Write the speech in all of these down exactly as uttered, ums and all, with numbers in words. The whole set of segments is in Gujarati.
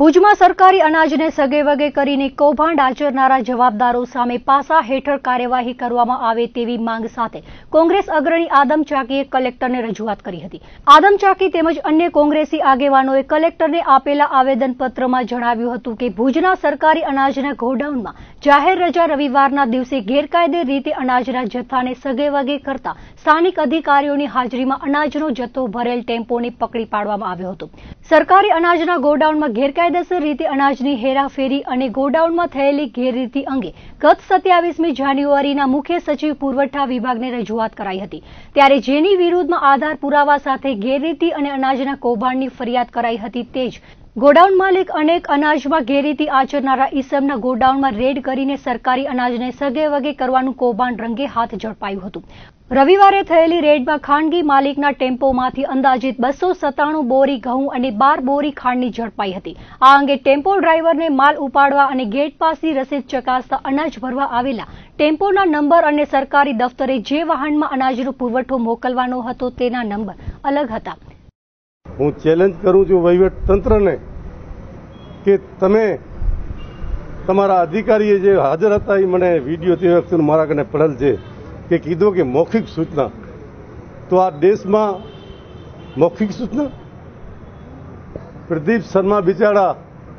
ભુજમાં સરકારી અનાજને સગેવગે કરીને કૌભાંડ આચરનારા જવાબદારો સામે પાસા હેઠળ કાર્યવાહી કરવામાં આવે તેવી માંગ સાથે કોંગ્રેસ અગ્રણી આદમ ચાકીએ કલેક્ટરને રજૂઆત કરી હતી। આદમ ચાકી તેમજ અન્ય કોંગ્રેસી આગેવાનોએ કલેક્ટરને આપેલા આવેદનપત્રમાં જણાવ્યું હતું કે ભુજના સરકારી અનાજના ગોડાઉનમાં જાહેર રજા રવિવારના દિવસે ગેરકાયદે રીતે અનાજના જથ્થાને સગેવગે કરતા સ્થાનિક અધિકારીઓની હાજરીમાં અનાજનો જથ્થો ભરેલ ટેમ્પોને પકડી પાડવામાં આવ્યો હતો। સરકારી અનાજના ગોડાઉનમાં ગેરકાયદેસર રીતે અનાજની હેરાફેરી અને ગોડાઉનમાં થયેલી ગેરરીતિ અંગે ગત સત્યાવીસમી જાન્યુઆરીના મુખ્ય સચિવ પુરવઠા વિભાગને રજૂઆત કરાઈ હતી। ત્યારે જેની વિરુદ્ધમાં આધાર પુરાવા સાથે ગેરરીતિ અને અનાજના કૌભાંડની ફરિયાદ કરાઈ હતી। તે જ ગોડાઉન માલિક અનેક અનાજમાં ગેરરીતિ આચરનારા ઈસમના ગોડાઉનમાં રેડ કરીને સરકારી અનાજને સગેવગે કરવાનું કૌભાંડ રંગે હાથ ઝડપાયું હતું। રવિવારે થયેલી રેડમાં ખાનગી માલિકના ટેમ્પોમાંથી અંદાજિત બસો સત્તાણું બોરી ઘઉં અને બાર બોરી ખાંડની ઝડપાઈ હતી। આ અંગે ટેમ્પો ડ્રાઈવરને માલ ઉપાડવા અને ગેટ પાસની રસીદ ચકાસતા અનાજ ભરવા આવેલા ટેમ્પોના નંબર અને સરકારી દફતરે જે વાહનમાં અનાજનો પુરવઠો મોકલવાનો હતો તેના નંબર અલગ હતા। હું ચેલેન્જ કરું છું વહીવટ તંત્રને કે તમે તમારા અધિકારીએ જે હાજર હતા એ મને વિડીયો તે વખતે મારા કને પડેલ છે કે કીધું કે મૌખિક સૂચના, તો આ દેશમાં મૌખિક સૂચના પ્રદીપ શર્મા બિચારા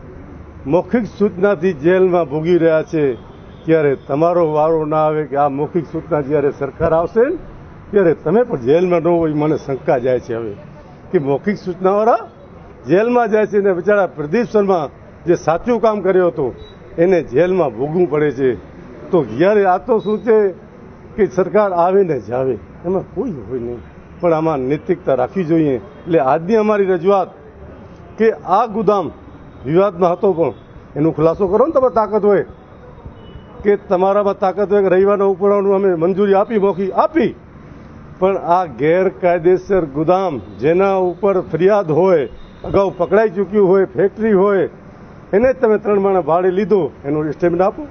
મૌખિક સૂચનાથી જેલમાં ભોગી રહ્યા છે, ત્યારે તમારો વારો ના આવે કે આ મૌખિક સૂચના જ્યારે સરકાર આવશે ત્યારે તમે પણ જેલમાં ન હોય મને શંકા જાય છે હવે કે મૌખિક સૂચનાવાળા જેલમાં જાય છે ને બિચારા પ્રદીપ શર્મા જે સાચું કામ કર્યો હતો એને જેલમાં ભોગવું પડે છે। તો જ્યારે આ તો શું છે કે સરકાર આવે ને જાવે એમાં કોઈ હોય નહીં, પણ આમાં નૈતિકતા રાખવી જોઈએ। એટલે આજની અમારી રજૂઆત કે આ ગોદામ વિવાદમાં હતો પણ એનો ખુલાસો કરો ને તમારે તાકાત હોય કે તમારામાં તાકાત હોય કે રવિવારનો ઉપાડવાનું અમે મંજૂરી આપી મૌખિક આપી, પણ આ ગેરકાયદેસર ગોદામ જેના ઉપર ફરિયાદ હોય, અગાઉ પકડાઈ ચૂક્યું હોય, ફેક્ટરી હોય, એને તમે ત્રણ મહિના ભાડે લીધો એનું સ્ટેટમેન્ટ આપો।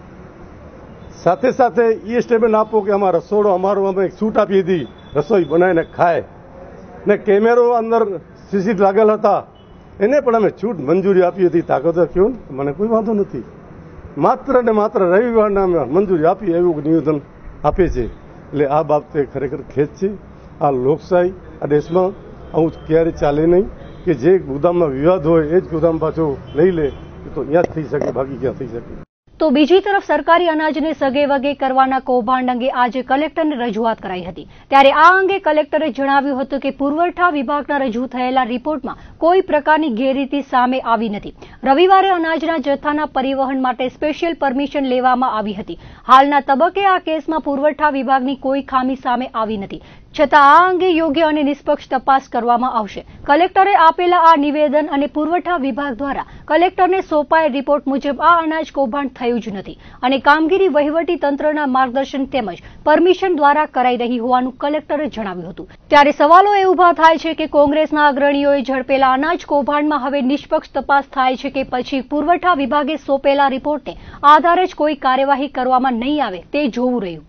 સાથે સાથે એ સ્ટેટમેન્ટ આપો કે આમાં રસોડો અમારો અમે છૂટ આપી હતી રસોઈ બનાવીને ખાય ને કેમેરો અંદર સીસી લાગેલ હતા એને પણ અમે છૂટ મંજૂરી આપી હતી। તાકાત કહ્યું ને મને કોઈ વાંધો નથી, માત્ર ને માત્ર રવિવારના અમે મંજૂરી આપી એવું નિવેદન આપે છે। એટલે આ બાબતે ખરેખર ખેદ છે। આ લોકશાહી આ દેશમાં આવું ક્યારે ચાલે નહીં કે જે ગોદામમાં વિવાદ હોય એ જ ગોદામ પાછો લઈ લે, તો અહીંયા જ થઈ શકે, બાકી ક્યાં થઈ શકે। તો બીજી તરફ સરકારી અનાજને સગેવગે કરવાના કૌભાંડ અંગે આજે કલેક્ટરને રજૂઆત કરાઈ હતી। ત્યારે આ અંગે કલેક્ટરે જણાવ્યું હતું કે પુરવઠા વિભાગના રજૂ થયેલા રિપોર્ટમાં કોઈ પ્રકારની ગેરરીતિ સામે આવી નથી। રવિવારે અનાજના જથ્થાના પરિવહન માટે સ્પેશિયલ પરમિશન લેવામાં આવી હતી। હાલના તબક્કે આ કેસમાં પુરવઠા વિભાગની કોઈ ખામી સામે આવી નથી, છતાં આ અંગે યોગ્ય અને નિષ્પક્ષ તપાસ કરવામાં આવશે। કલેક્ટરે આપેલા આ નિવેદન અને પુરવઠા વિભાગ દ્વારા કલેક્ટરને સોંપાયેલ રિપોર્ટ મુજબ આ અનાજ કૌભાંડ થયું જ નથી અને કામગીરી વહીવટી તંત્રના માર્ગદર્શન તેમજ પરમિશન દ્વારા કરાઈ રહી હોવાનું કલેક્ટરે જણાવ્યું હતું। ત્યારે સવાલો એ ઉભા થાય છે કે કોંગ્રેસના અગ્રણીઓએ ઝડપેલા અનાજ કૌભાંડમાં હવે નિષ્પક્ષ તપાસ થાય છે કે પછી પુરવઠા વિભાગે સોંપેલા રિપોર્ટને આધારે જ કોઈ કાર્યવાહી કરવામાં નહીં આવે તે જોવું રહ્યું।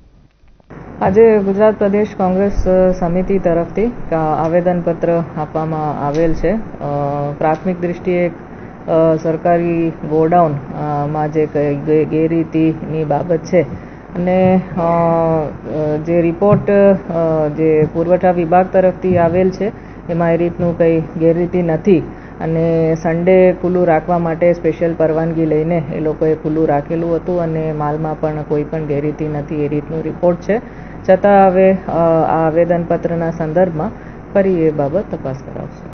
આજે ગુજરાત પ્રદેશ કોંગ્રેસ સમિતિ તરફથી આવેદનપત્ર આપવામાં આવેલ છે। પ્રાથમિક દૃષ્ટિએ સરકારી ગોડાઉનમાં જે ગેરરીતિની બાબત છે અને જે રિપોર્ટ જે પુરવઠા વિભાગ તરફથી આવેલ છે એમાં એ રીતનું કંઈ ગેરરીતિ નથી અને સન્ડે ખુલ્લું રાખવા માટે સ્પેશિયલ પરવાનગી લઈને એ લોકોએ ખુલ્લું રાખેલું હતું અને માલમાં પણ કોઈ પણ ગેરરીતિ નથી એ રીતનું રિપોર્ટ છે। છતાં હવે આ આવેદનપત્રના સંદર્ભમાં ફરી એ બાબત તપાસ કરાવશે।